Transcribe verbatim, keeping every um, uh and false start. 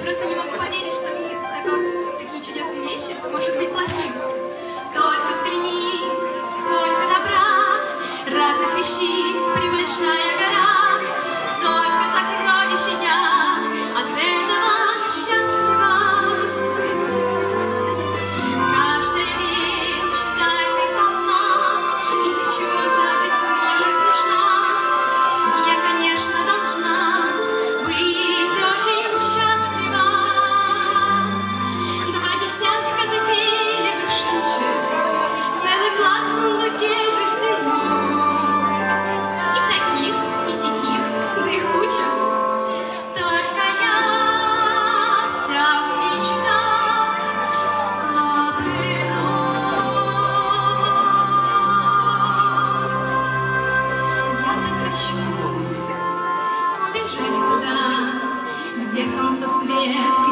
просто не могу поверить, что мир такой, такие чудесные вещи может быть плохим. Только взгляни, сколько добра, разных вещиц, прибольшая гора, столько сокровищ я от этого счастлива. Каждая вещь тайны полна, и для чего-то, быть может, нужна. Я, конечно, должна быть очень счастлива. Два десятка затейливых штучек, целый клад в сундуке жестяном. И таких, и сяких, да их куча. Только я вся в мечтах об ином. Я так хочу убежать туда, где солнце свет